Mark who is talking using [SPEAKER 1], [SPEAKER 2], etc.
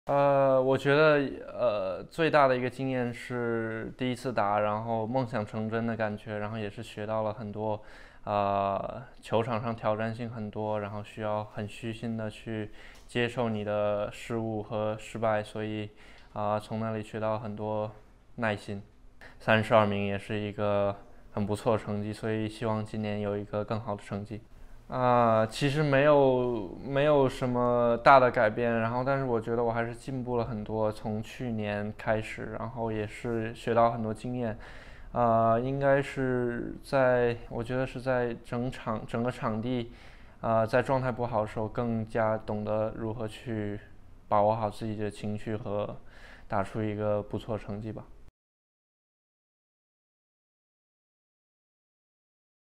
[SPEAKER 1] 我觉得最大的一个经验是第一次打，然后梦想成真的感觉，然后也是学到了很多，球场上挑战性很多，然后需要很虚心的去接受你的失误和失败，所以从那里学到很多耐心。32名也是一个很不错的成绩，所以希望今年有一个更好的成绩。其实没有什么大的改变，然后但是我觉得我还是进步了很多，从去年开始，然后也是学到很多经验，应该是我觉得是在整个场地，在状态不好的时候更加懂得如何去把握好自己的情绪和打出一个不错成绩吧。